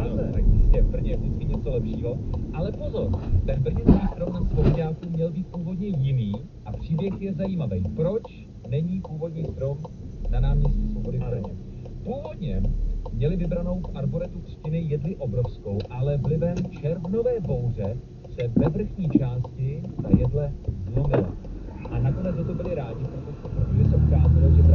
tak jistě, v Brně je vždycky něco lepšího. Ale pozor, ten brněnský strom na Svobodňáku měl být původně jiný a příběh je zajímavý. Proč není původní strom na náměstí Svobody v Brně? Původně měli vybranou v arboretu třtiny jedli obrovskou, ale vlivem červnové bouře se ve vrchní části ta jedle zlomila. A nakonec za to byli rádi, protože se ukázalo, že